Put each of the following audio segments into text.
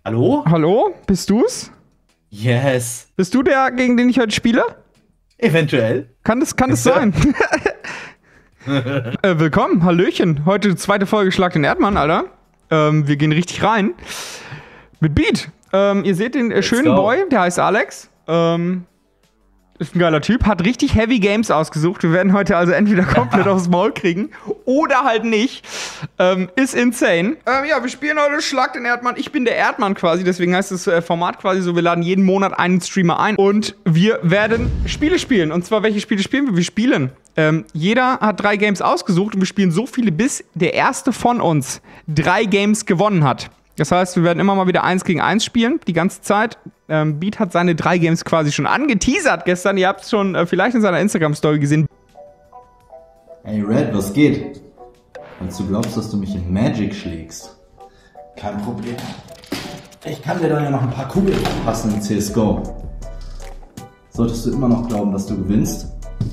Hallo? Hallo? Bist du's? Yes. Bist du der, gegen den ich heute spiele? Eventuell. Kann das sein? Willkommen, Hallöchen. Heute zweite Folge Schlag den Erdmann, Alter. Wir gehen richtig rein. Mit Beat. Ihr seht den schönen Boy, der heißt Alex. Ist ein geiler Typ, hat richtig heavy Games ausgesucht. Wir werden heute also entweder komplett aufs Maul kriegen oder halt nicht. Ist insane. Ja, wir spielen heute Schlag den Erdmann. Ich bin der Erdmann quasi, deswegen heißt das Format quasi so, wir laden jeden Monat einen Streamer ein und wir werden Spiele spielen. Und zwar, welche Spiele spielen wir? Wir spielen. Jeder hat 3 Games ausgesucht und wir spielen so viele, bis der erste von uns 3 Games gewonnen hat. Das heißt, wir werden immer mal wieder 1 gegen 1 spielen, die ganze Zeit. Beat hat seine 3 Games quasi schon angeteasert gestern. Ihr habt es schon vielleicht in seiner Instagram-Story gesehen. Hey Red, was geht? Falls du glaubst, dass du mich in Magic schlägst, kein Problem. Ich kann dir dann ja noch ein paar Kugeln verpassen in CSGO. Solltest du immer noch glauben, dass du gewinnst?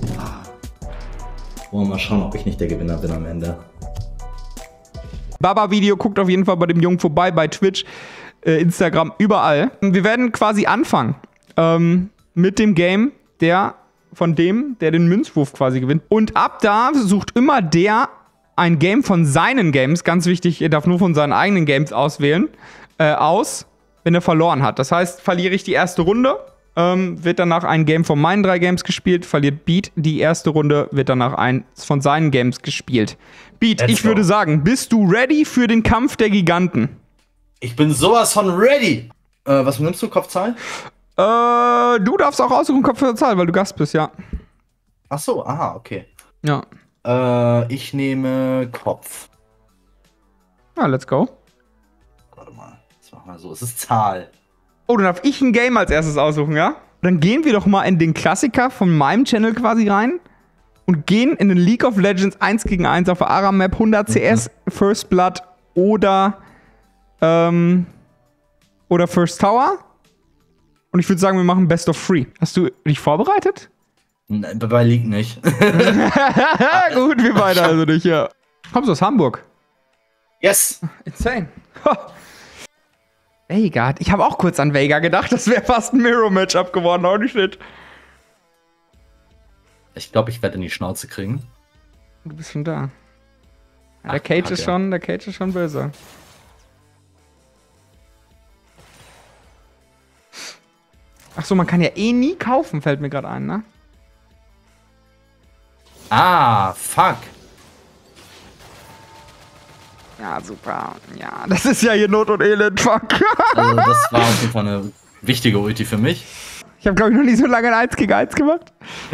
Wollen wir mal schauen, ob ich nicht der Gewinner bin am Ende. Baba-Video, guckt auf jeden Fall bei dem Jungen vorbei, bei Twitch, Instagram, überall. Wir werden quasi anfangen mit dem Game, der den Münzwurf quasi gewinnt. Und ab da sucht immer der ein Game von seinen Games, ganz wichtig, er darf nur von seinen eigenen Games auswählen, wenn er verloren hat. Das heißt, verliere ich die erste Runde, wird danach ein Game von meinen 3 Games gespielt, verliert Beat die erste Runde, wird danach eins von seinen Games gespielt. Beat, ich würde sagen, bist du ready für den Kampf der Giganten? Ich bin sowas von ready. Was nimmst du, Kopfzahl? Du darfst auch aussuchen, Kopf der Zahl, weil du Gast bist, ja. Ach so, aha, okay. Ja. Ich nehme Kopf. Ja, let's go. Warte mal, das machen wir so. Es ist Zahl. Oh, dann darf ich ein Game als erstes aussuchen, ja? Dann gehen wir doch mal in den Klassiker von meinem Channel quasi rein und gehen in den League of Legends 1 gegen 1 auf der Aram-Map, 100 CS, First Blood oder First Tower. Und ich würde sagen, wir machen Best of 3. Hast du dich vorbereitet? Nein, bei League nicht. Gut, wir beide also nicht, ja. Kommst du aus Hamburg? Yes. Insane. Veigar. Ich habe auch kurz an Veigar gedacht. Das wäre fast ein Mirror-Matchup geworden. Holy shit. Ich glaube, ich werde in die Schnauze kriegen. Du bist schon da. Ja, der Cage ist schon böse. Ach so, man kann ja eh nie kaufen, fällt mir gerade ein, ne? Ah, fuck. Ja, super. Ja, das ist ja hier Not und Elend, fuck. Also das war auf jeden Fall eine wichtige Ulti für mich. Ich habe, glaube ich, noch nie so lange ein 1 gegen 1 gemacht.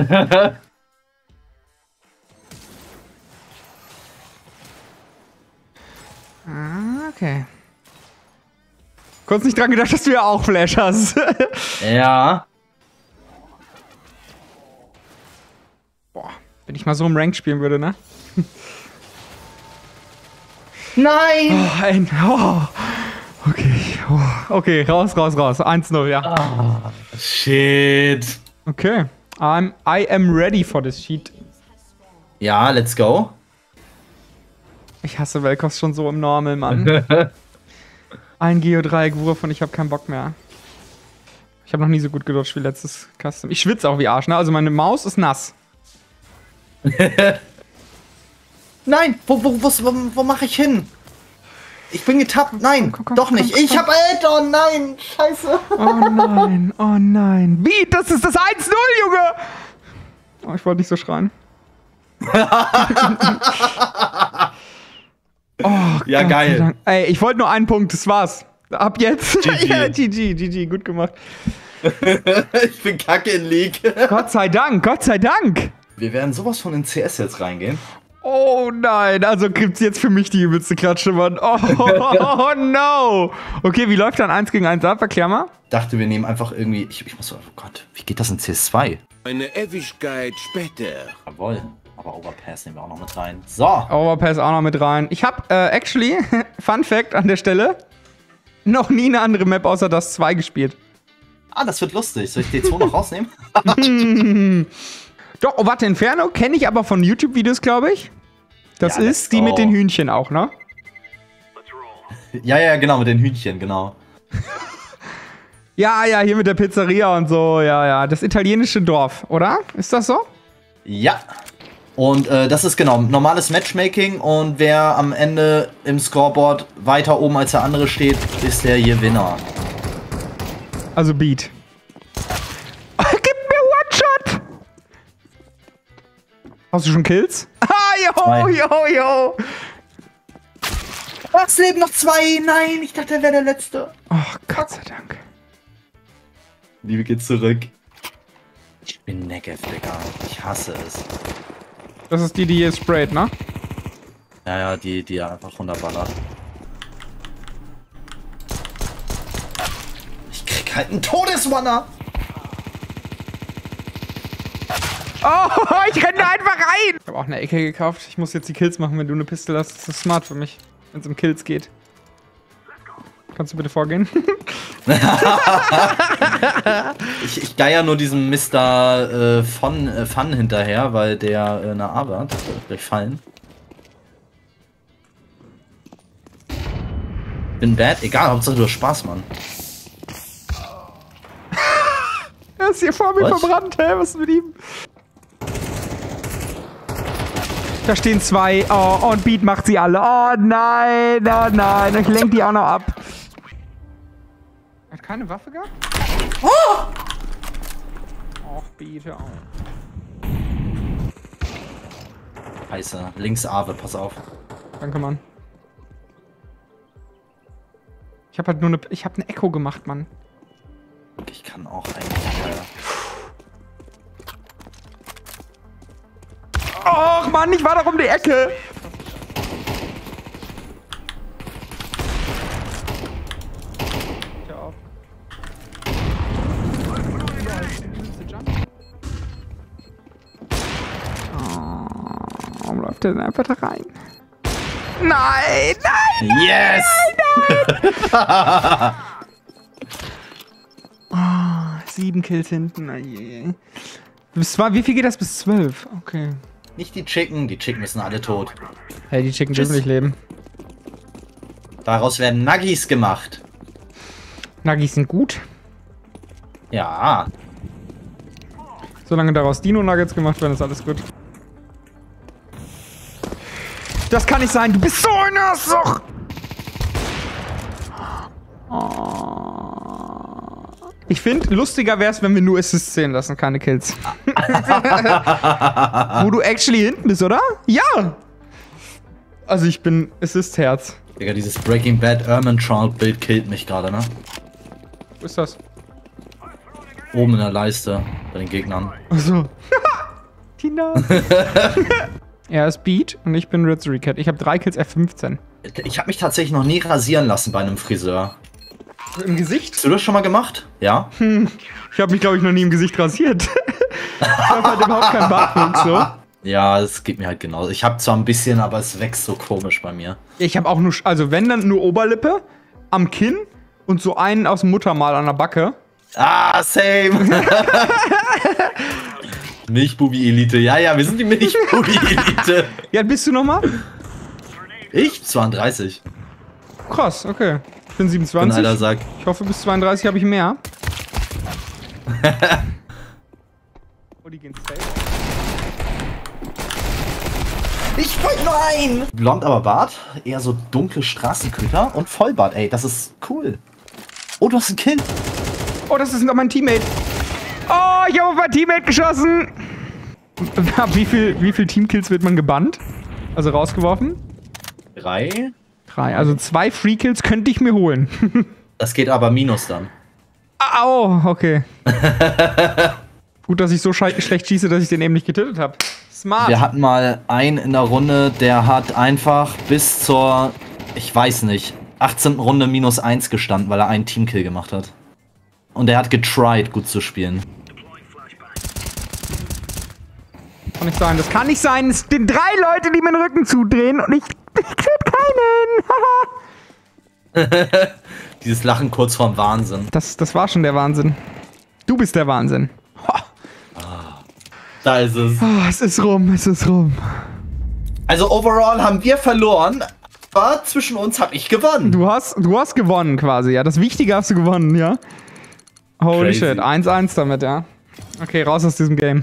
Okay. Kurz nicht dran gedacht, dass du ja auch Flash hast. Ja. Boah, wenn ich mal so im Rank spielen würde, ne? Nein! Okay. Okay, raus. 1-0, ja. Shit. Okay. I am ready for this sheet. Ja, let's go. Ich hasse Vel'Koz schon so im Normal, Mann. Ein Geodreieck-Wurf und ich habe keinen Bock mehr. Ich habe noch nie so gut gedodged wie letztes Custom. Ich schwitze auch wie Arsch, ne? Also meine Maus ist nass. Nein, wo mache ich hin? Ich bin getappt. Nein, Komm, doch nicht. Ich hab Add-on. Nein, scheiße. Oh nein. Wie? Das ist das 1-0, Junge! Oh, ich wollte nicht so schreien. Oh, ja, Gott, geil. Dank. Ey, ich wollte nur einen Punkt, das war's. Ab jetzt. GG. Ja, GG, gut gemacht. Ich bin kacke in League. Gott sei Dank. Wir werden sowas von in CS jetzt reingehen. Oh nein, also gibt's jetzt für mich die übelste Klatsche, Mann. Oh no. Okay, wie läuft dann 1 gegen 1 ab? Erklär mal. Dachte, wir nehmen einfach irgendwie. Ich muss so, oh Gott, wie geht das in CS2? Eine Ewigkeit später. Jawohl. Aber Overpass nehmen wir auch noch mit rein. So. Overpass auch noch mit rein. Ich habe actually, Fun Fact an der Stelle, noch nie eine andere Map außer das 2 gespielt. Ah, das wird lustig. Soll ich D2 noch rausnehmen? Doch, oh, warte, Inferno kenne ich aber von YouTube-Videos, glaube ich. Das Ja, ist die mit den Hühnchen auch, ne? Ja, genau, mit den Hühnchen, genau. Ja, ja, hier mit der Pizzeria und so. Ja, ja. Das italienische Dorf, oder? Ist das so? Ja. Und das ist genau normales Matchmaking. Und wer am Ende im Scoreboard weiter oben als der andere steht, ist der Gewinner. Also Beat. Gib mir One-Shot! Hast du schon Kills? Ah, yo. Was, leben noch 2? Nein, ich dachte, er wäre der Letzte. Ach, Gott sei Dank. Liebe geht zurück. Ich bin Negev, Digga. Ich hasse es. Das ist die hier sprayt, ne? Ja, die einfach runterballert. Ich krieg halt einen Todeswanner. Oh, ich renne da einfach rein! Ich habe auch eine Ecke gekauft. Ich muss jetzt die Kills machen, wenn du eine Pistole hast. Das ist smart für mich, wenn es um Kills geht. Kannst du bitte vorgehen? Ich geier nur diesem Mr. Fun hinterher, weil der eine Arbeit gleich fallen. Bin bad, egal, Hauptsache du hast Spaß, Mann. Er ist hier vor mir verbrannt, hä? Was ist mit ihm? Da stehen 2. Oh, und Beat macht sie alle. Oh nein, oh nein. Ich lenk die auch noch ab. Hat keine Waffe gehabt? Oh! Och, Beat, hör auf. Scheiße, links Ave, pass auf. Danke, Mann. Ich hab halt nur ich hab eine Echo gemacht, Mann. Ich kann auch eigentlich. Och, Mann, ich war doch um die Ecke. Hör auf. Oh, warum läuft der denn einfach da rein? Nein, nein! Yes! Nein, nein! 7 Kills hinten. Wie viel geht das bis 12? Okay. Nicht die Chicken sind alle tot. Hey, die Chicken dürfen nicht leben. Daraus werden Nuggies gemacht. Nuggies sind gut. Ja. Solange daraus Dino-Nuggets gemacht werden, ist alles gut. Das kann nicht sein, du bist so ein Arschloch! Oh. Ich finde, lustiger wäre es, wenn wir nur Assists zählen lassen, keine Kills. Wo du actually hinten bist, oder? Ja! Also ich bin Assist-Herz. Digga, dieses Breaking Bad Ermantrout-Bild killt mich gerade, ne? Wo ist das? Oben in der Leiste bei den Gegnern. Achso. Tina. Er ist Beat und ich bin Ritz Cat. Ich habe 3 Kills, F15. Ich habe mich tatsächlich noch nie rasieren lassen bei einem Friseur. Im Gesicht? Hast du das schon mal gemacht? Ja? Ich habe mich, glaube ich, noch nie im Gesicht rasiert. Ich habe halt überhaupt keinen Bartwuchs, so. Ja, es geht mir halt genauso. Ich habe zwar ein bisschen, aber es wächst so komisch bei mir. Ich habe auch nur, also wenn dann nur Oberlippe, am Kinn und so einen aus dem Muttermal an der Backe. Ah, same. Milchbubi-Elite. Ja, wir sind die Milchbubi-Elite. Ja, bist du nochmal? Ich? 32. Krass, okay. Ich bin 27. Alter Sack. Ich hoffe, bis 32 habe ich mehr. Oh, die gehen safe. Ich wollte nur ein! Blond, aber Bart. Eher so dunkle Straßenköter und Vollbart. Ey, das ist cool. Oh, du hast einen Kill. Oh, das ist noch mein Teammate. Oh, ich habe auf mein Teammate geschossen. Wie viel Teamkills wird man gebannt? Also rausgeworfen? 3. 3. Also 2 Free-Kills könnte ich mir holen. Das geht aber minus dann. Au, okay. Gut, dass ich so schlecht schieße, dass ich den eben nicht getötet habe. Smart. Wir hatten mal einen in der Runde, der hat einfach bis zur, ich weiß nicht, 18. Runde -1 gestanden, weil er einen Teamkill gemacht hat. Und er hat getried, gut zu spielen. Kann nicht sein, das kann nicht sein. Es sind 3 Leute, die mir den Rücken zudrehen und ich krieg keinen. Dieses Lachen kurz vorm Wahnsinn. Das war schon der Wahnsinn. Du bist der Wahnsinn. Da ist es. Oh, es ist rum, es ist rum. Also overall haben wir verloren, aber zwischen uns habe ich gewonnen. Du hast gewonnen quasi, ja. Das Wichtige hast du gewonnen, ja. Holy Crazy. shit, 1-1 damit, ja. Okay, raus aus diesem Game.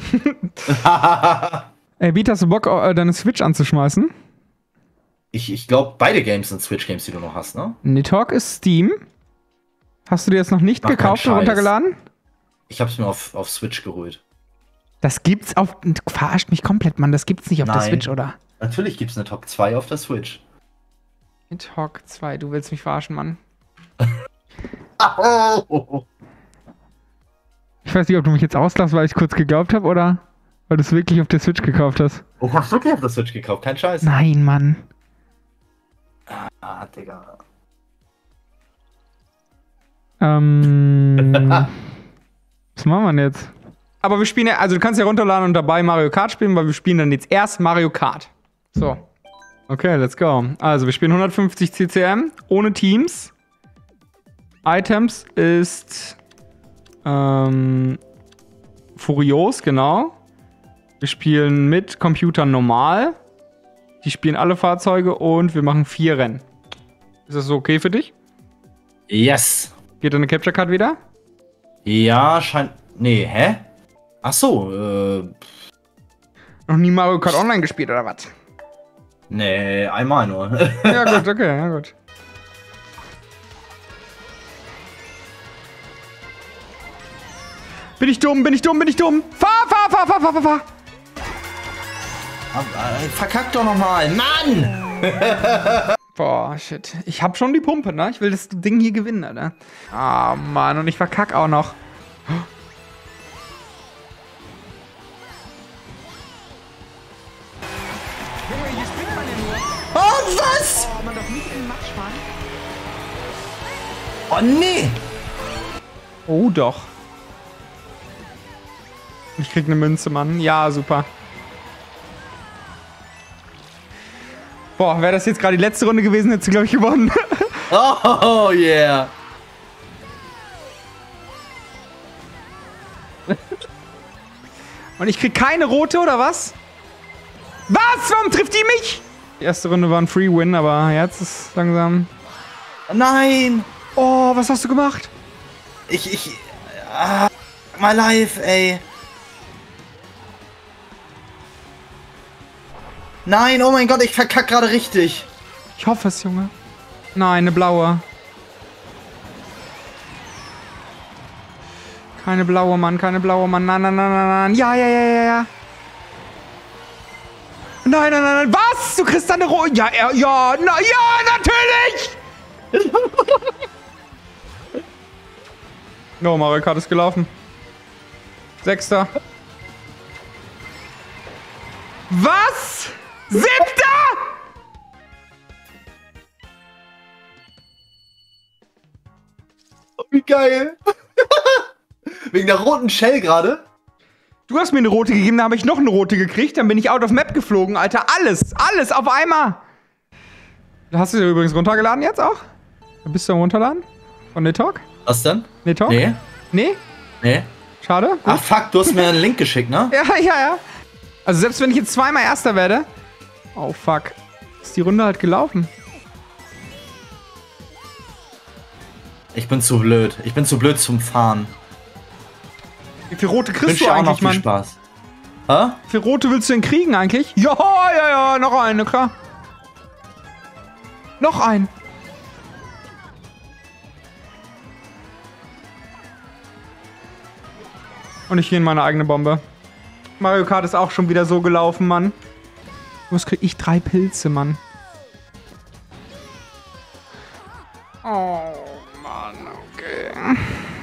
Ey, Beat, hast du Bock, deine Switch anzuschmeißen? Ich glaube, beide Games sind Switch-Games, die du noch hast, ne? Nidhogg ist Steam. Hast du dir jetzt noch nicht Mach keinen gekauft und Scheiß. runtergeladen? Ich hab's mir auf Switch geholt. Das gibt's auf... Verarscht mich komplett, Mann. Das gibt's nicht auf der Nein. Switch, oder? Natürlich gibt's eine Top 2 auf der Switch. Nidhogg 2, du willst mich verarschen, Mann. Oh. Ich weiß nicht, ob du mich jetzt auslachst, weil ich kurz geglaubt habe, oder weil du es wirklich auf der Switch gekauft hast. Oh, hast du wirklich auf der Switch gekauft? Kein Scheiß. Nein, Mann. Ah, Digga. Was machen wir denn jetzt? Aber wir spielen ja, also du kannst ja runterladen und dabei Mario Kart spielen, weil wir spielen dann jetzt erst Mario Kart. So. Okay, let's go. Also wir spielen 150 CCM, ohne Teams. Items ist Furios, genau. Wir spielen mit Computer normal. Die spielen alle Fahrzeuge und wir machen 4 Rennen. Ist das so okay für dich? Yes. Geht deine Capture Card wieder? Ja, scheint. Nee, hä? Ach so, Noch nie Mario Kart Online gespielt oder was? nee, einmal nur. Ja gut, okay, ja gut. Bin ich dumm, bin ich dumm, bin ich dumm? Fahr! Verkack doch nochmal, Mann! Boah, shit. Ich hab schon die Pumpe, ne? Ich will das Ding hier gewinnen, Alter. Ah, Mann, und ich verkack auch noch. Oh, was? Oh, man darf nicht in den Matsch fahren. Oh, nee! Oh, doch. Ich krieg eine Münze, Mann. Ja, super. Boah, wäre das jetzt gerade die letzte Runde gewesen, hättest du, glaube ich, gewonnen. Oh, yeah! Und ich krieg keine rote, oder was? Was? Warum trifft die mich? Die erste Runde war ein Free-Win, aber jetzt ist langsam... Nein! Oh, was hast du gemacht? My life, ey. Nein, oh mein Gott, ich verkack gerade richtig. Ich hoffe es, Junge. Nein, eine blaue. Keine blaue, Mann, keine blaue, Mann. Nein, nein, nein, nein, nein. Ja. Nein. Was? Du kriegst eine rote. Ja, natürlich! No, Mario Kart ist gelaufen. 6. Was? 7. Wie geil. Wegen der roten Shell gerade. Du hast mir eine rote gegeben, da habe ich noch eine rote gekriegt, dann bin ich out of map geflogen, Alter. Alles auf einmal. Hast du dir übrigens runtergeladen jetzt auch? Bist du am Runterladen? Von Nidhogg? Was denn? Nidhogg? Nee. Nee? Nee. Schade? Gut. Ach fuck, du hast mir einen Link geschickt, ne? Ja. Also selbst wenn ich jetzt zweimal Erster werde. Oh fuck. Ist die Runde halt gelaufen. Ich bin zu blöd. Ich bin zu blöd zum Fahren. Wie viel rote Ich kriegst wünsche du dir auch noch eigentlich, viel Mann? Spaß. Hä? Wie viel rote willst du denn kriegen eigentlich? Ja, noch eine, klar. Noch ein. Und ich gehe in meine eigene Bombe. Mario Kart ist auch schon wieder so gelaufen, Mann. Was krieg ich? 3 Pilze, Mann. Oh, Mann, okay.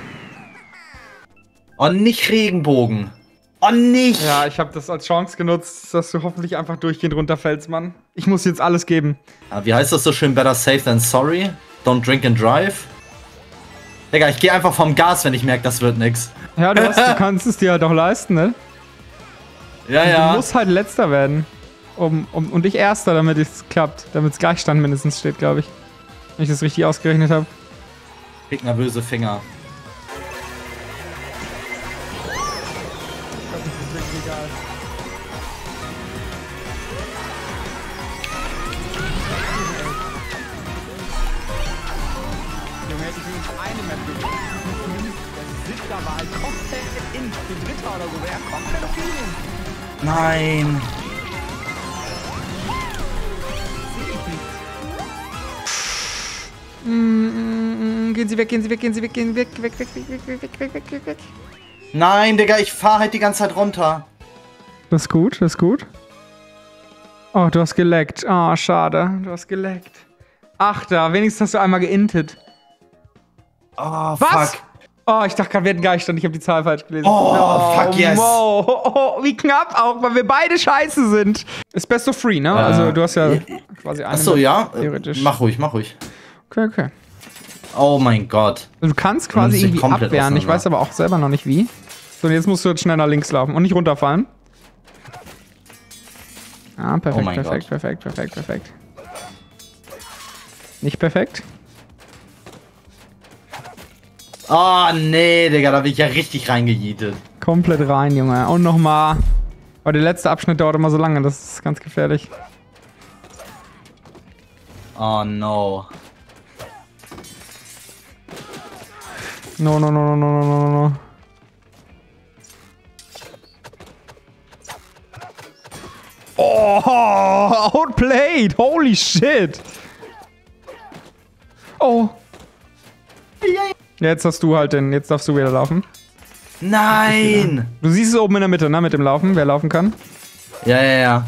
Oh, nicht Regenbogen. Oh, nicht. Ja, ich habe das als Chance genutzt, dass du hoffentlich einfach durchgehend runterfällst, Mann. Ich muss jetzt alles geben. Wie heißt das so schön? Better safe than sorry. Don't drink and drive. Digga, ich gehe einfach vom Gas, wenn ich merke, das wird nix. Ja, du kannst es dir halt auch leisten, ne? Ja, Du musst halt Letzter werden. Und ich Erster, damit es klappt. Damit es Gleichstand mindestens steht, glaube ich. Wenn ich das richtig ausgerechnet habe. Krieg nervöse Finger. Junge, hätte ich wenigstens eine Map gewonnen. Da war halt komplett in Dritter oder so. Wer komplett auf ihn. Nein. Gehen Sie weg, gehen Sie weg, gehen Sie weg, gehen Sie weg, weg, weg, weg, weg, weg, weg, weg, weg, weg. Nein, Digga, ich fahr halt die ganze Zeit runter. Das ist gut, das ist gut. Oh, du hast geleckt. Oh, schade. Du hast geleckt. Ach, da, wenigstens hast du einmal geintet. Oh, Was? fuck. Oh, ich dachte gerade, wir hätten Gleichstand. Ich habe die Zahl falsch gelesen. Oh, fuck yes. Wow. Oh, wie knapp auch, weil wir beide scheiße sind. Ist best of three, ne? Also, du hast ja quasi eine. Achso, ja. Theoretisch. Mach ruhig, mach ruhig. Okay, okay. Oh mein Gott. Also, du kannst quasi sieht irgendwie komplett abwehren. Ich auseinander. weiß aber auch selber noch nicht wie. So, und jetzt musst du jetzt schnell nach links laufen und nicht runterfallen. Ah, perfekt, Oh mein perfekt, Gott. perfekt, perfekt, perfekt. Nicht perfekt. Oh, nee, Digga, da bin ich ja richtig reingejietet. Komplett rein, Junge. Und nochmal. Aber der letzte Abschnitt dauert immer so lange, das ist ganz gefährlich. Oh, no. No, no, no, no, no, no, no, no. Oh, outplayed! Holy shit! Oh. Jetzt hast du halt den, jetzt darfst du wieder laufen. Nein! Du siehst es oben in der Mitte, ne, mit dem Laufen, wer laufen kann. Ja, ja, ja.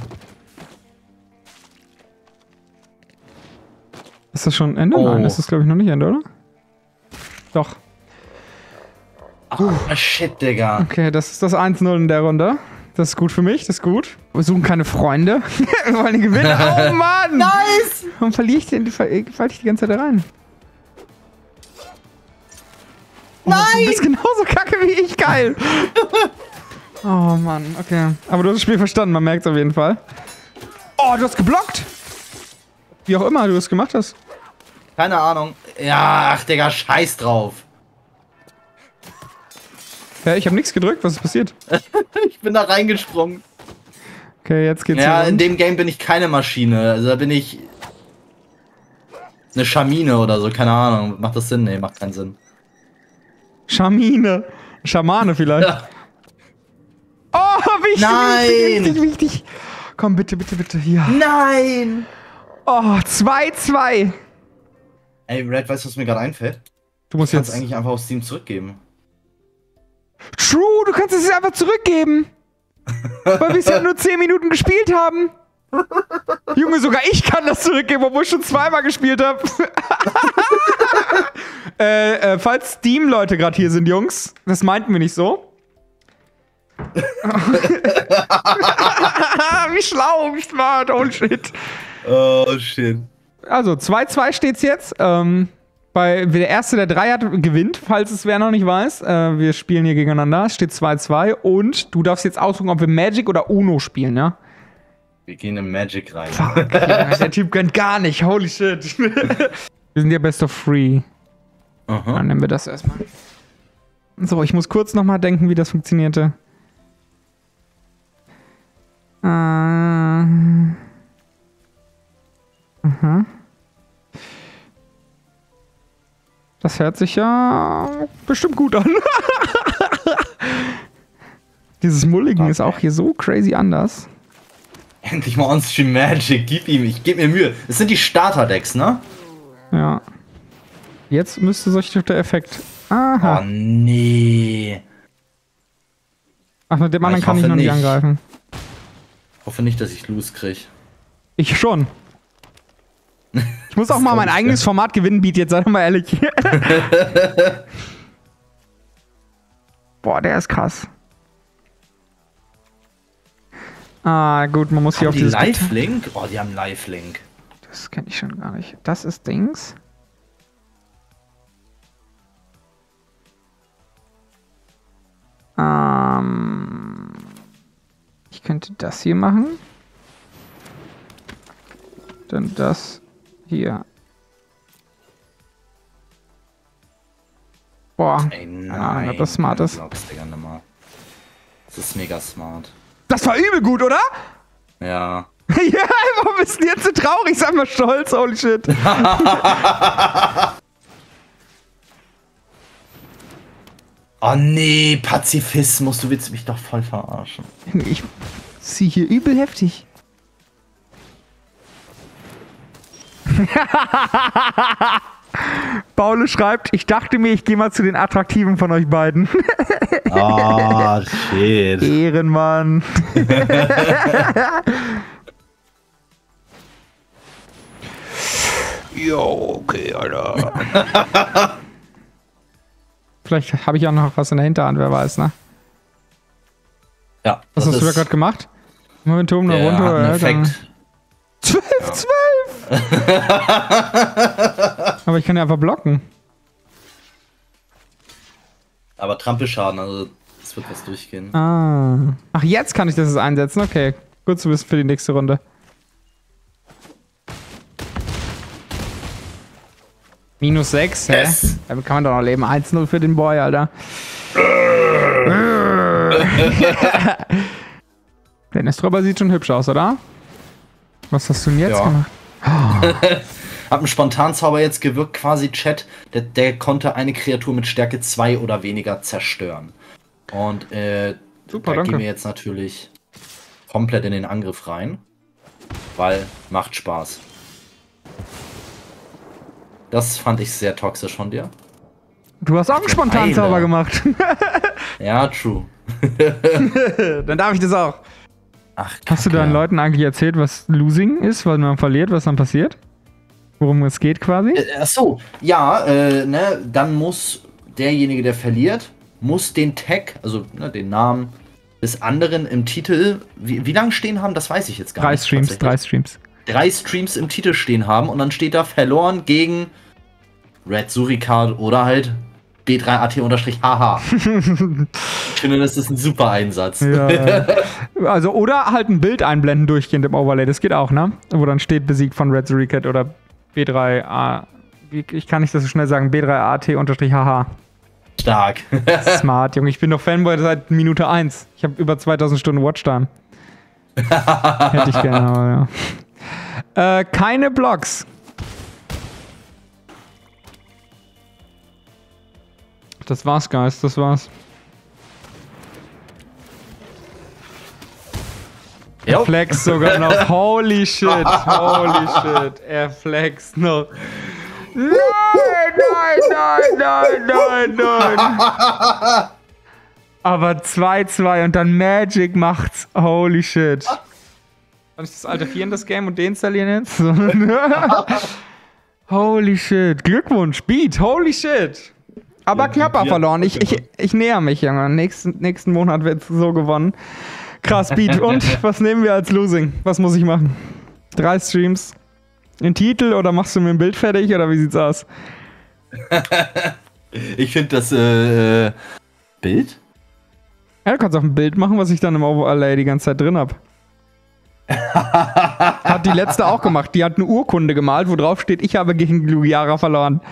Ist das schon Ende? Oh. Nein, das ist glaube ich noch nicht Ende, oder? Doch. Oh, shit, Digga. Okay, das ist das 1-0 in der Runde. Das ist gut für mich, das ist gut. Wir suchen keine Freunde. Wir wollen den gewinnen. Oh Mann! Nice! Warum verliere ich den? Falle ich die ganze Zeit da rein? Oh, du bist genauso kacke wie ich, geil. Oh Mann, okay. Aber du hast das Spiel verstanden, man merkt es auf jeden Fall. Oh, du hast geblockt! Wie auch immer du es gemacht hast. Keine Ahnung. Ja, ach, Digga, scheiß drauf. Ja, ich habe nichts gedrückt, was ist passiert? Ich bin da reingesprungen. Okay, jetzt geht's Ja, hier in rund. dem Game bin ich keine Maschine. Also da bin ich eine Schamine oder so, keine Ahnung. Macht das Sinn? Nee, macht keinen Sinn. Schamine. Schamane vielleicht. Ja. Oh, wichtig, Nein! wichtig, wichtig. Komm, bitte, bitte, bitte. Ja. Nein! Oh, 2-2. Ey, Red, weißt du, was mir gerade einfällt? Du musst Du kannst jetzt... eigentlich einfach auf Steam zurückgeben. True, du kannst es einfach zurückgeben. Weil wir es ja nur 10 Minuten gespielt haben. Junge, sogar ich kann das zurückgeben, obwohl ich schon zweimal gespielt habe. Falls Steam-Leute gerade hier sind, Jungs, das meinten wir nicht so. Wie schlau, wie smart, oh shit. Oh, shit. Also, 2-2 steht's jetzt. Der Erste, der 3 hat, gewinnt, falls es wer noch nicht weiß. Wir spielen hier gegeneinander. Es steht 2-2 und du darfst jetzt aussuchen, ob wir Magic oder Uno spielen, ja? Wir gehen in Magic rein. Fuck, Junge, der Typ gönnt gar nicht. Holy shit. Wir sind ja best of three. Dann nehmen wir das erstmal. So, ich muss kurz nochmal denken, wie das funktionierte. Das hört sich ja bestimmt gut an. Dieses Mulligen ist auch hier so crazy anders. Endlich mal On-Stream Magic, gib ihm, ich geb mir Mühe. Das sind die Starter-Decks, ne? Ja. Jetzt müsste solch der Effekt. Oh, Aha. nee. Ach, mit dem anderen ich kann ich hoffe noch nicht nicht. angreifen. Hoffe nicht, dass ich Loose krieg. Ich schon. Ich muss auch mal mein eigenes Format gewinnen, Beat, jetzt sei doch mal ehrlich. Boah, der ist krass. Ah, gut, man muss hier auf Die dieses... Live-Link? Oh, die haben Live-Link. Das kenne ich schon gar nicht. Das ist Dings. Ich könnte das hier machen. Dann das hier. Boah. Ey, Keine Ahnung, ob das smart ist. Das ist mega smart. Das war übel gut, oder? Ja. Ja, warum bist du jetzt so traurig? Sag mal stolz, holy shit. Oh nee, Pazifismus, du willst mich doch voll verarschen. Ich zieh hier übel heftig. Paul schreibt, ich dachte mir, ich gehe mal zu den Attraktiven von euch beiden. Oh, shit. Ehrenmann. Jo, okay, Alter. Vielleicht habe ich auch noch was in der Hinterhand, wer weiß, ne? Ja. Was hast du da gerade gemacht? Momentum noch runter. Hat einen Effekt. 12. Aber ich kann ja einfach blocken. Aber Trampelschaden, also es wird was durchgehen. Ah. Ach, jetzt kann ich das einsetzen? Okay. Gut zu wissen für die nächste Runde. -6, hä? Yes. Damit kann man doch noch leben. 1-0 für den Boy, Alter. Der Neströber sieht schon hübsch aus, oder? Was hast du denn jetzt gemacht? Hab einen Spontanzauber jetzt gewirkt, quasi der konnte eine Kreatur mit Stärke 2 oder weniger zerstören. Und super, da gehen wir jetzt natürlich komplett in den Angriff rein, weil macht Spaß. Das fand ich sehr toxisch von dir. Du hast auch einen Spontanzauber gemacht. Ja, true. Dann darf ich das auch. Ach, hast du deinen Leuten eigentlich erzählt, was Losing ist, weil man verliert, was dann passiert? Worum es geht quasi? Achso, ja, dann muss derjenige, der verliert, muss den Tag, also den Namen des anderen im Titel, wie lange stehen haben, das weiß ich jetzt gar nicht. 3 Streams. 3 Streams im Titel stehen haben und dann steht da verloren gegen Red Suricard oder halt B3AT-HH. Ich finde, das ist ein super Einsatz. Ja. Also, oder halt ein Bild einblenden durchgehend im Overlay, das geht auch, ne? Wo dann steht besiegt von Red Suricard oder B3A. Ich kann nicht das so schnell sagen, B3AT-HH. Stark. Smart, Junge. Ich bin doch Fanboy seit Minute 1. Ich habe über 2000 Stunden Watchtime. Hätte ich gerne, aber ja. Keine Blocks. Das war's, Guys. Das war's. Er flext sogar noch. Holy shit. Holy shit. Er flext noch. Nein, nein. Aber 2-2 und dann Magic macht's. Holy shit. Kann ich das alterieren, das Game, und deinstallieren jetzt? Holy shit. Glückwunsch, Beat. Holy shit. Aber knapper verloren. Ich näher mich, Junge. Nächsten Monat wird so gewonnen. Krass, Beat. Und was nehmen wir als Losing? Was muss ich machen? 3 Streams. Den Titel oder machst du mir ein Bild fertig oder wie sieht's aus? Ich finde das Bild? Ja, du kannst auch ein Bild machen, was ich dann im Overlay die ganze Zeit drin hab. Hat die letzte auch gemacht. Die hat eine Urkunde gemalt, wo drauf steht, ich habe gegen Lugiara verloren.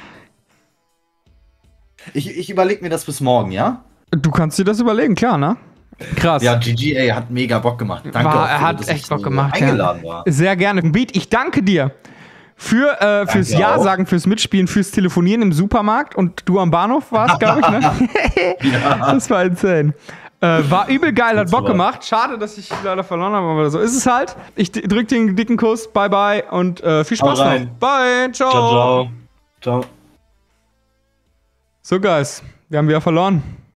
Ich überlege mir das bis morgen, ja? Du kannst dir das überlegen, klar, ne? Krass. Ja, GGA hat mega Bock gemacht. Danke auch, er hat dass echt ich Bock so gemacht. Eingeladen war. Sehr gerne. Beat, ich danke dir fürs Ja sagen, fürs Mitspielen, fürs Telefonieren im Supermarkt, und du am Bahnhof warst, glaube ich, ne? Ja. Das war insane. War übel geil, hat Bock gemacht. Schade, dass ich leider verloren habe, aber so ist es halt. Ich drück dir einen dicken Kuss. Bye, bye und viel Spaß noch. Bye, ciao. Ciao, ciao. Ciao. So, Guys, wir haben wieder verloren.